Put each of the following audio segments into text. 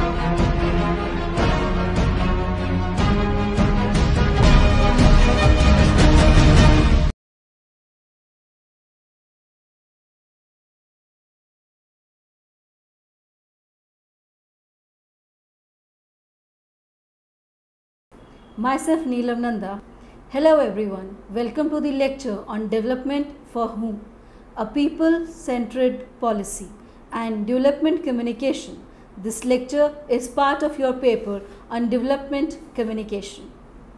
Myself Neelam Nanda. Hello everyone. Welcome to the lecture on Development for Whom? A People-Centered Policy and Development Communication. This lecture is part of your paper on Development Communication.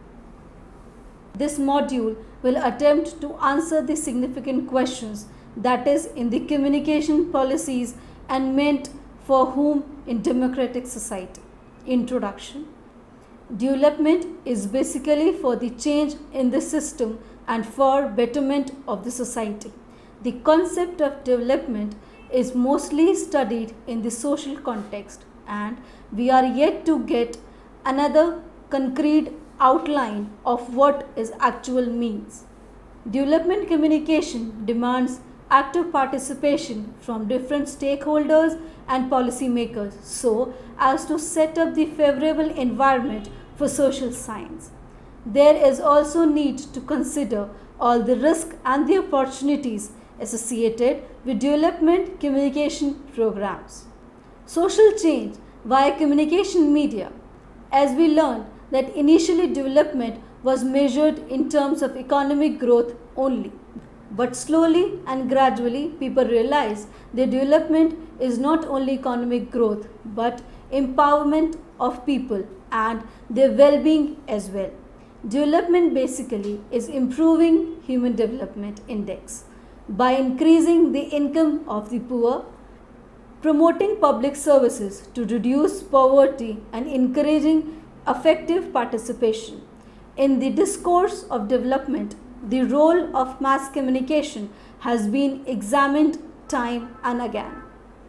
This module will attempt to answer the significant questions that is in the communication policies and meant for whom in democratic society. Introduction. Development is basically for the change in the system and for betterment of the society. The concept of development is mostly studied in the social context, and we are yet to get another concrete outline of what is actual means. Development communication demands active participation from different stakeholders and policymakers so as to set up the favorable environment for social science. There is also need to consider all the risks and the opportunities associated with development communication programs. Social change via communication media. As we learned that initially development was measured in terms of economic growth only. But slowly and gradually people realize that development is not only economic growth but empowerment of people and their well-being as well. Development basically is improving human development index by increasing the income of the poor, promoting public services to reduce poverty and encouraging effective participation. In the discourse of development, the role of mass communication has been examined time and again.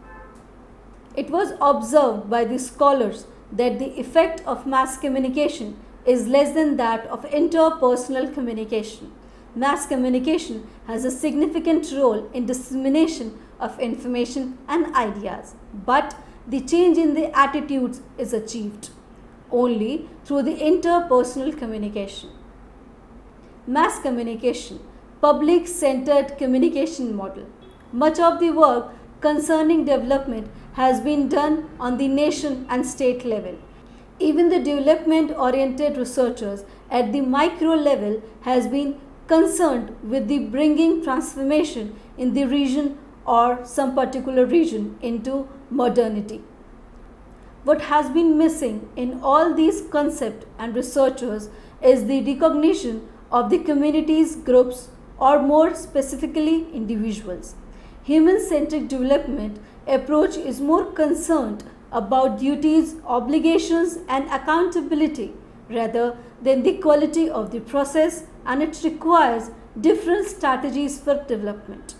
It was observed by the scholars that the effect of mass communication is less than that of interpersonal communication. Mass communication has a significant role in dissemination of information and ideas, but the change in the attitudes is achieved only through the interpersonal communication. Mass communication, public-centered communication model. Much of the work concerning development has been done on the nation and state level. Even the development-oriented researchers at the micro level has been concerned with the bringing transformation in the region or some particular region into modernity. What has been missing in all these concepts and researchers is the recognition of the communities, groups, or more specifically individuals. Human-centric development approach is more concerned about duties, obligations, and accountability rather than the quality of the process, and it requires different strategies for development.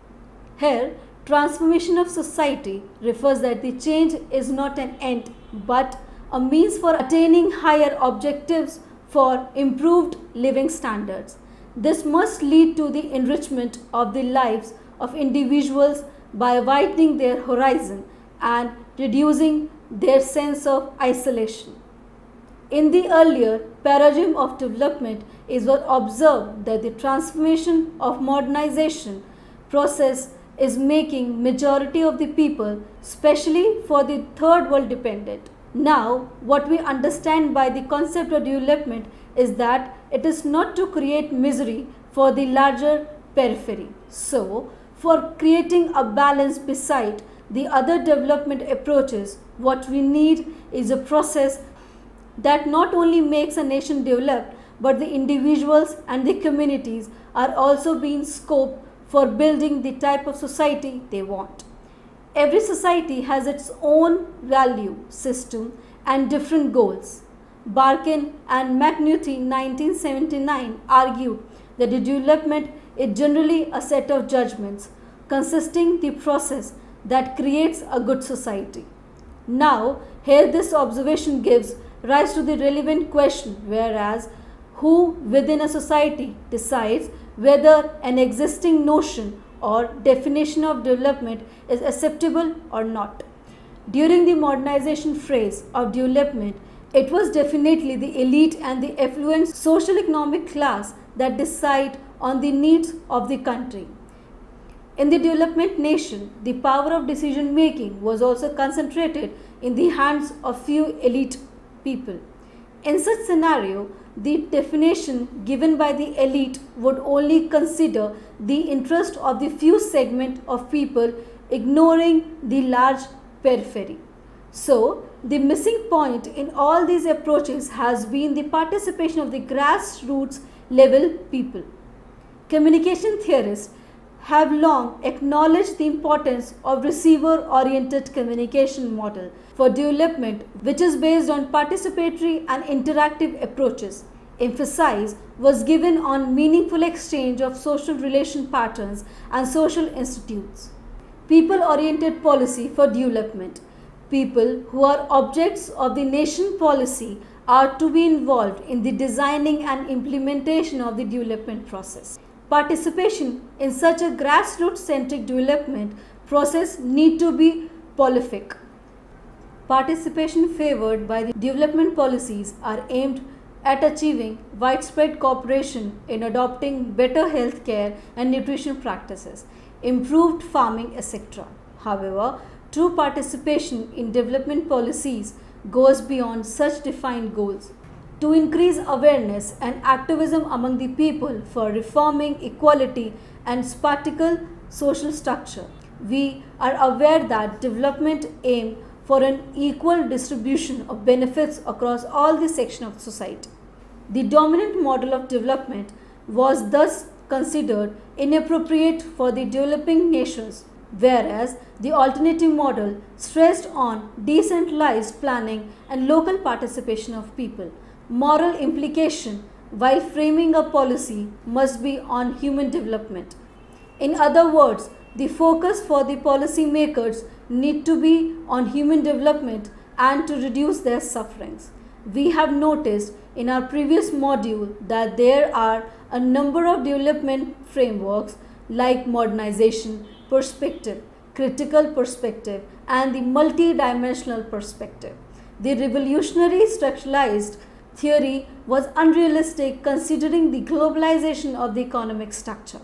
Here, transformation of society refers that the change is not an end but a means for attaining higher objectives for improved living standards. This must lead to the enrichment of the lives of individuals by widening their horizon and reducing their sense of isolation. In the earlier paradigm of development, it was observed that the transformation of modernization process is making majority of the people, especially for the third world, dependent. Now, what we understand by the concept of development is that it is not to create misery for the larger periphery. So, for creating a balance beside the other development approaches, what we need is a process that not only makes a nation developed, but the individuals and the communities are also being scoped for building the type of society they want. Every society has its own value system and different goals. Barkin and McNulty 1979 argued that the development is generally a set of judgments consisting the process that creates a good society. Now, here this observation gives rise to the relevant question, whereas who within a society decides whether an existing notion or definition of development is acceptable or not. During the modernization phase of development, it was definitely the elite and the affluent social economic class that decide on the needs of the country. In the development nation, the power of decision making was also concentrated in the hands of few elite people. In such scenario, the definition given by the elite would only consider the interest of the few segment of people, ignoring the large periphery. So, the missing point in all these approaches has been the participation of the grassroots level people. Communication theorists have long acknowledged the importance of receiver-oriented communication model for development, which is based on participatory and interactive approaches. Emphasis was given on meaningful exchange of social relation patterns and social institutes. People-oriented policy for development. People who are objects of the nation policy are to be involved in the designing and implementation of the development process. Participation in such a grassroots-centric development process need to be prolific. Participation favored by the development policies are aimed at achieving widespread cooperation in adopting better health care and nutrition practices, improved farming, etc. However, true participation in development policies goes beyond such defined goals. To increase awareness and activism among the people for reforming equality and spatial social structure, we are aware that development aims for an equal distribution of benefits across all the sections of society. The dominant model of development was thus considered inappropriate for the developing nations, whereas the alternative model stressed on decentralized planning and local participation of people. Moral implication while framing a policy must be on human development. In other words, the focus for the policy makers need to be on human development and to reduce their sufferings. We have noticed in our previous module that there are a number of development frameworks like modernization, perspective, critical perspective, and the multidimensional perspective. The revolutionary structuralized theory was unrealistic considering the globalization of the economic structure.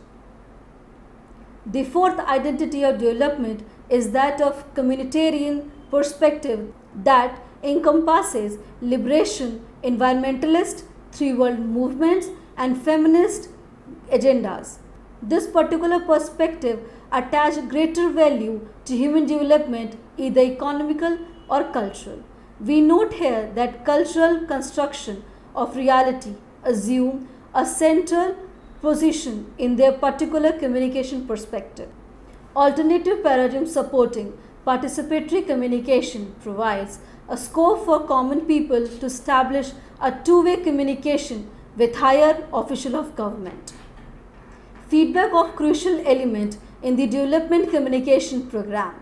The fourth identity of development is that of communitarian perspective that encompasses liberation, environmentalist, three-world movements, and feminist agendas. This particular perspective attaches greater value to human development, either economical or cultural. We note here that cultural construction of reality assume a central position in their particular communication perspective. Alternative paradigm supporting participatory communication provides a scope for common people to establish a two-way communication with higher official of government. Feedback of crucial element in the development communication program.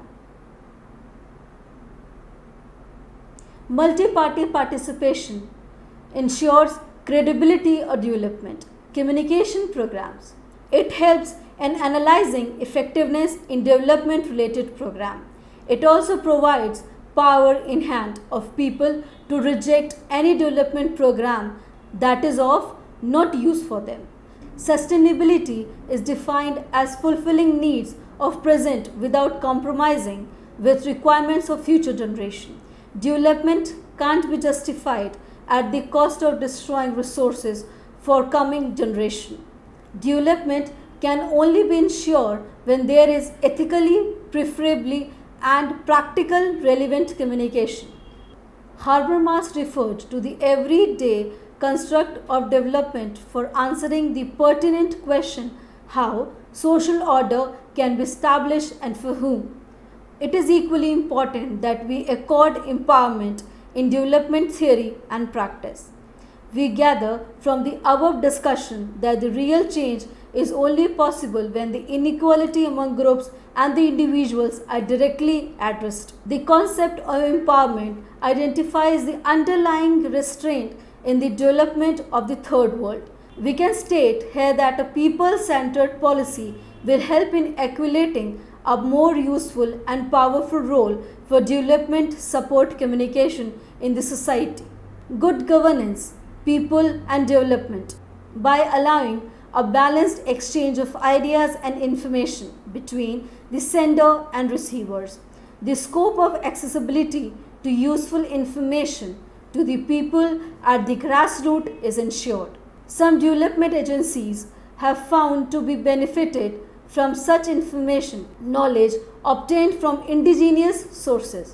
Multi-party participation ensures credibility of development communication programs. It helps in analyzing effectiveness in development related program. It also provides power in hand of people to reject any development program that is of not use for them. Sustainability is defined as fulfilling needs of present without compromising with requirements of future generation. Development can't be justified at the cost of destroying resources for coming generation. Development can only be ensured when there is ethically, preferably, and practical relevant communication. Habermas referred to the everyday construct of development for answering the pertinent question how social order can be established and for whom. It is equally important that we accord empowerment in development theory and practice. We gather from the above discussion that the real change is only possible when the inequality among groups and the individuals are directly addressed. The concept of empowerment identifies the underlying restraint in the development of the third world. We can state here that a people-centered policy will help in accumulating a more useful and powerful role for development support communication in the society. Good governance, people and development. By allowing a balanced exchange of ideas and information between the sender and receivers, the scope of accessibility to useful information to the people at the grassroots is ensured. Some development agencies have found to be benefited from such information, knowledge obtained from indigenous sources.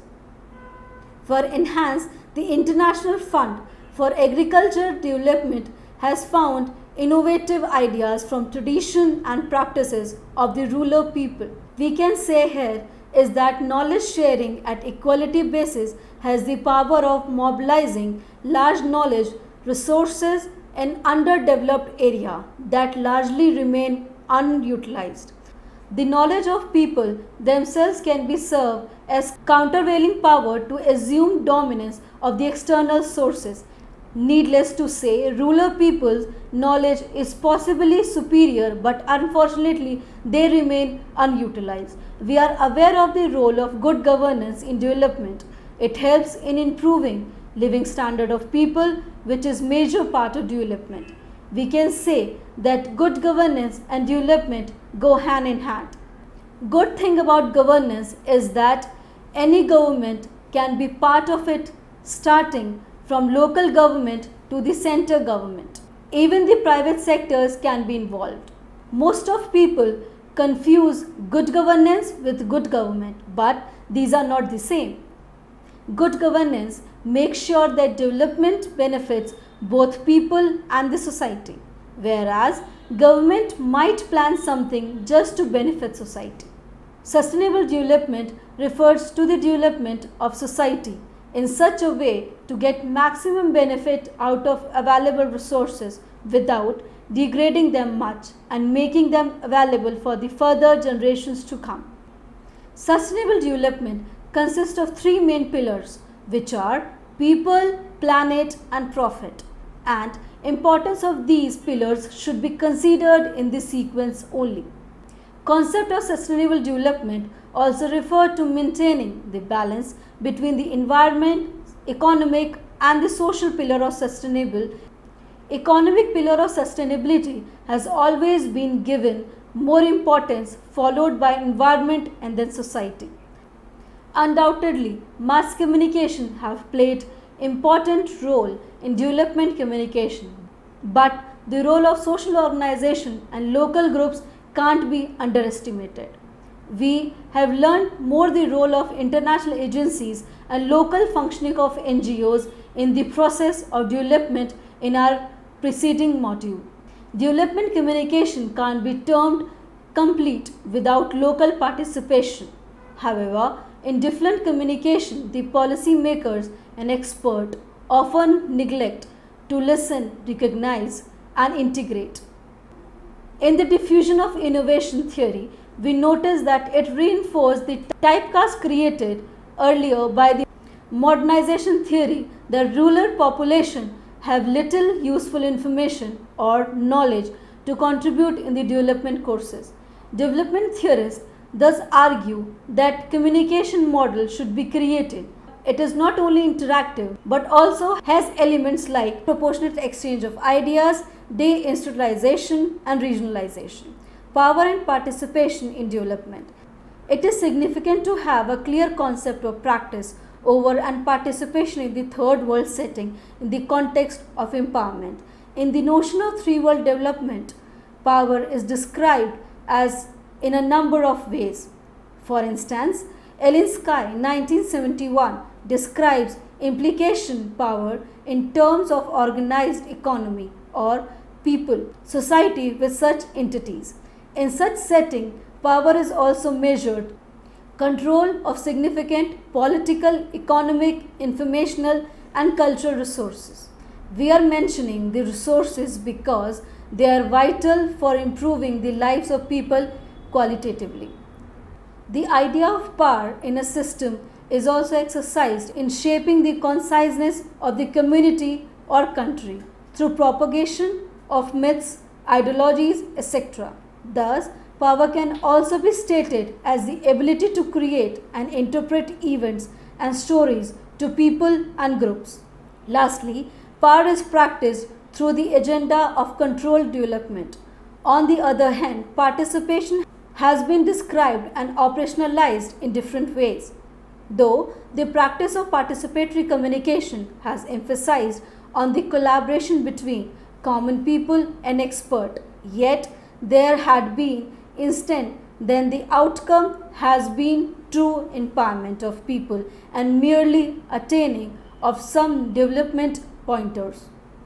For instance, the International Fund for Agriculture Development has found innovative ideas from tradition and practices of the rural people. We can say here is that knowledge sharing at equality basis has the power of mobilizing large knowledge resources in underdeveloped area that largely remain unutilized. The knowledge of people themselves can be served as countervailing power to assume dominance of the external sources. Needless to say, rural people's knowledge is possibly superior, but unfortunately they remain unutilized. We are aware of the role of good governance in development. It helps in improving living standard of people, which is major part of development. We can say that good governance and development go hand in hand. Good thing about governance is that any government can be part of it, starting from local government to the center government. Even the private sectors can be involved. Most of people confuse good governance with good government, but these are not the same. Good governance makes sure that development benefits both people and the society, whereas government might plan something just to benefit society. Sustainable development refers to the development of society in such a way to get maximum benefit out of available resources without degrading them much and making them available for the further generations to come. Sustainable development consists of three main pillars, which are people, planet and profit, and importance of these pillars should be considered in this sequence only. Concept of sustainable development also refer to maintaining the balance between the environment, economic and the social pillar of sustainable. Economic pillar of sustainability has always been given more importance, followed by environment and then society. Undoubtedly, mass communication have played important role in development communication, but the role of social organization and local groups can't be underestimated. We have learned more the role of international agencies and local functioning of NGOs in the process of development in our preceding module. Development communication can't be termed complete without local participation. However, in development communication, the policy makers and experts often neglect to listen, recognize and integrate. In the diffusion of innovation theory, we notice that it reinforced the typecast created earlier by the modernization theory that rural population have little useful information or knowledge to contribute in the development courses. Development theorists thus argue that communication model should be created. It is not only interactive but also has elements like proportionate exchange of ideas, deinstitutionalization and regionalization, power and participation in development. It is significant to have a clear concept of practice over and participation in the third world setting in the context of empowerment. In the notion of three world development, power is described as in a number of ways. For instance, Elinsky 1971 describes implication power in terms of organized economy or people, society with such entities. In such setting, power is also measured control of significant political, economic, informational and cultural resources. We are mentioning the resources because they are vital for improving the lives of people qualitatively. The idea of power in a system is also exercised in shaping the conciseness of the community or country through propagation of myths, ideologies, etc. Thus, Power can also be stated as the ability to create and interpret events and stories to people and groups. Lastly, power is practiced through the agenda of controlled development. On the other hand, participation has been described and operationalized in different ways. Though the practice of participatory communication has emphasized on the collaboration between common people and expert, yet there had been instant then the outcome has been true empowerment of people and merely attaining of some development pointers.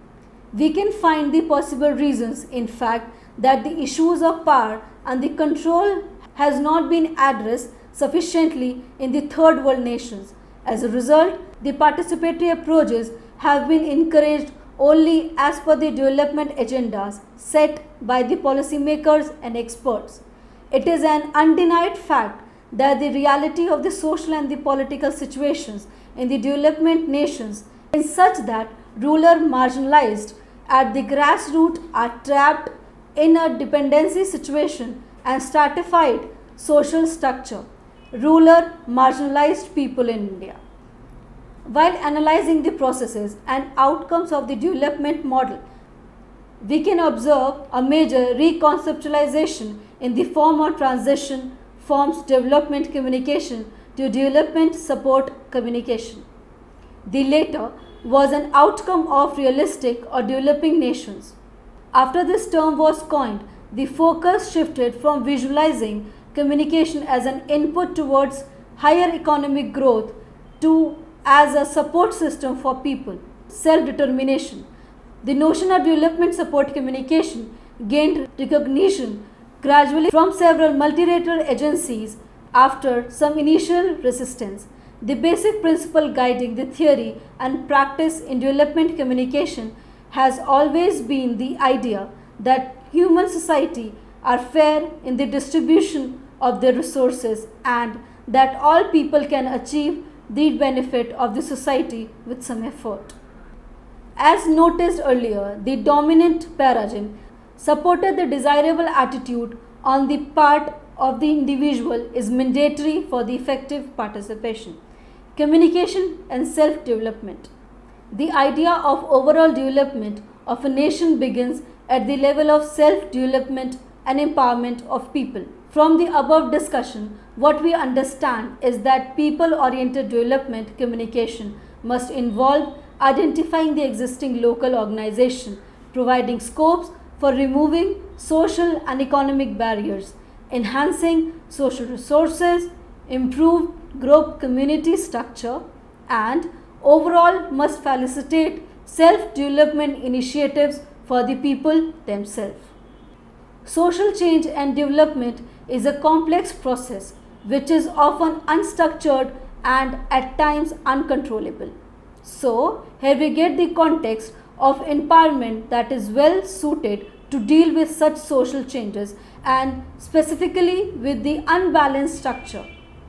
We can find the possible reasons, in fact, that the issues of power and the control has not been addressed sufficiently in the third world nations. As a result, the participatory approaches have been encouraged only as per the development agendas set by the policymakers and experts. It is an undenied fact that the reality of the social and the political situations in the development nations is such that rulers marginalized at the grassroots are trapped in a dependency situation and stratified social structure. Ruler marginalized people in India. While analyzing the processes and outcomes of the development model, we can observe a major reconceptualization in the form of transition from development communication to development support communication. The latter was an outcome of realistic or developing nations. After this term was coined, the focus shifted from visualizing communication as an input towards higher economic growth to as a support system for people, self-determination. The notion of development support communication gained recognition gradually from several multilateral agencies after some initial resistance. The basic principle guiding the theory and practice in development communication has always been the idea that human society are fair in the distribution of their resources and that all people can achieve the benefit of the society with some effort. As noticed earlier, the dominant paradigm supported the desirable attitude on the part of the individual is mandatory for the effective participation, communication and self-development. The idea of overall development of a nation begins at the level of self-development and empowerment of people. From the above discussion, what we understand is that people-oriented development communication must involve identifying the existing local organization, providing scopes for removing social and economic barriers, enhancing social resources, improve group community structure, and overall must facilitate self-development initiatives for the people themselves. Social change and development is a complex process which is often unstructured and at times uncontrollable. So, here we get the context of empowerment that is well suited to deal with such social changes and specifically with the unbalanced structure.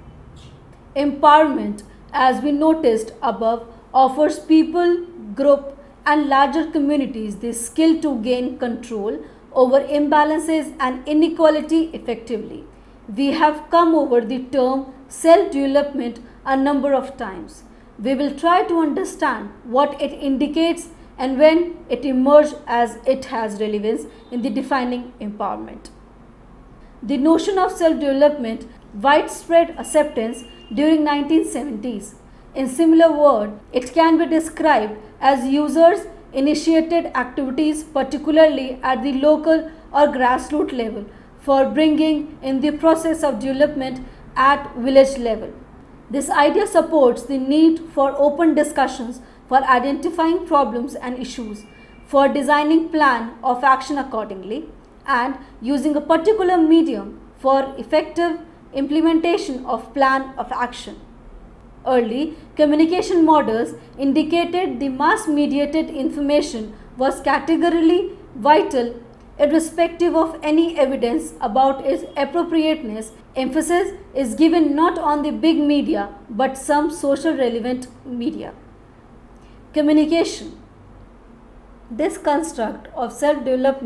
Empowerment, as we noticed above, offers people, group and larger communities the skill to gain control over imbalances and inequality effectively. We have come over the term self-development a number of times. We will try to understand what it indicates and when it emerged as it has relevance in the defining empowerment. The notion of self-development widespread acceptance during 1970s. In similar word, it can be described as users initiated activities particularly at the local or grassroots level for bringing in the process of development at village level. This idea supports the need for open discussions for identifying problems and issues, for designing plan of action accordingly, and using a particular medium for effective implementation of plan of action. Early communication models indicated the mass-mediated information was categorically vital irrespective of any evidence about its appropriateness. Emphasis is given not on the big media but some social relevant media. Communication. This construct of self-development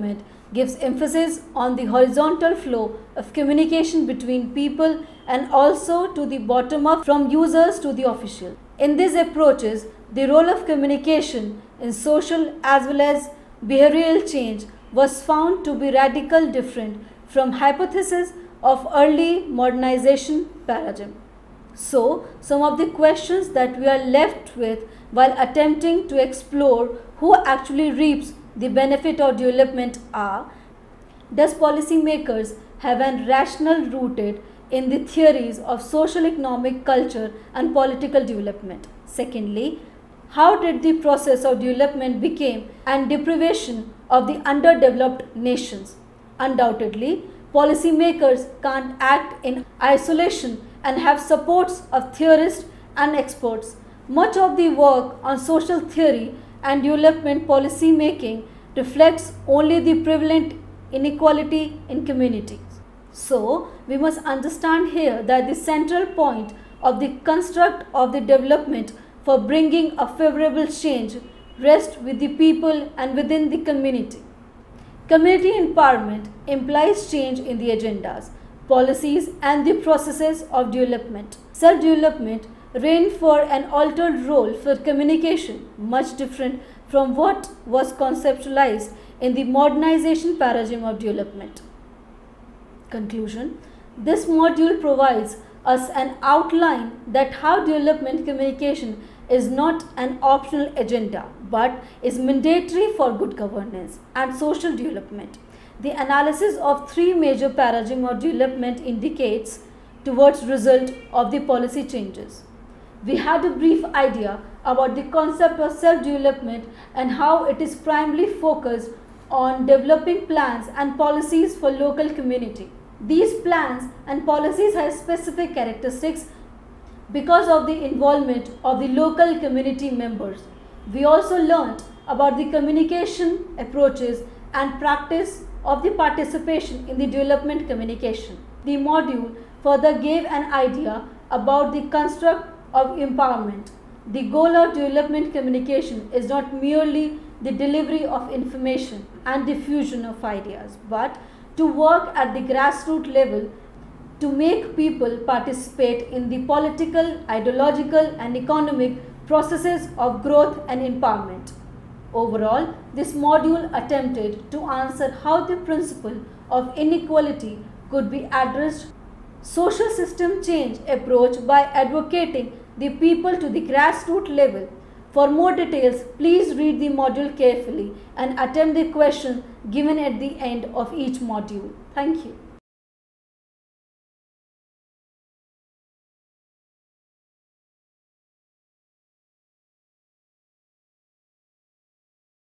gives emphasis on the horizontal flow of communication between people and also to the bottom up from users to the official. In these approaches, the role of communication in social as well as behavioral change was found to be radically different from hypothesis of early modernization paradigm. So, some of the questions that we are left with while attempting to explore who actually reaps the benefit of development are: does policymakers have a rationale rooted in the theories of social, economic, culture and political development? Secondly, how did the process of development become and deprivation of the underdeveloped nations? Undoubtedly, policymakers can't act in isolation and have supports of theorists and experts. Much of the work on social theory and development policy making reflects only the prevalent inequality in communities. So, we must understand here that the central point of the construct of the development for bringing a favorable change rests with the people and within the community. Community empowerment implies change in the agendas, policies and the processes of development. Self-development reigned for an altered role for communication, much different from what was conceptualized in the modernization paradigm of development. Conclusion: this module provides us an outline that how development communication is not an optional agenda but is mandatory for good governance and social development. The analysis of three major paradigms of development indicates towards result of the policy changes. We had a brief idea about the concept of self-development and how it is primarily focused on developing plans and policies for local community. These plans and policies have specific characteristics because of the involvement of the local community members. We also learned about the communication approaches and practice of the participation in the development communication. The module further gave an idea about the construct of empowerment. The goal of development communication is not merely the delivery of information and diffusion of ideas, but to work at the grassroots level to make people participate in the political, ideological and economic processes of growth and empowerment. Overall, this module attempted to answer how the principle of inequality could be addressed. Social system change approach by advocating the people to the grassroots level. For more details, please read the module carefully and attempt the question given at the end of each module. Thank you.